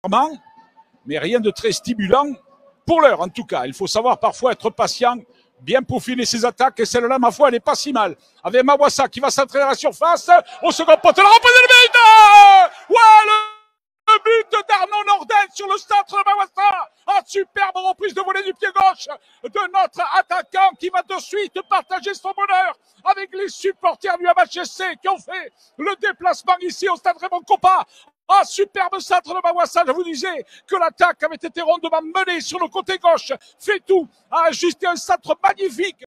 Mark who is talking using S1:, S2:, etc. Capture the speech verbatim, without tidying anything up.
S1: mais rien de très stimulant pour l'heure en tout cas. Il faut savoir parfois être patient, bien peaufiner ses attaques, et celle-là, ma foi, elle n'est pas si mal. Avec Mawassa qui va s'entraîner à la surface, au second poteau, la reprise de but. Ouais, le, le but d'Arnaud Nordel sur le centre de Mawassa. En superbe reprise de volée du pied gauche de notre attaquant qui va de suite partager son bonheur avec les supporters du M H S C qui ont fait le déplacement ici au stade Raymond Kopa. Ah, superbe centre de Mawassa, je vous disais que l'attaque avait été rondement menée sur le côté gauche. Fait tout, a ajusté un centre magnifique.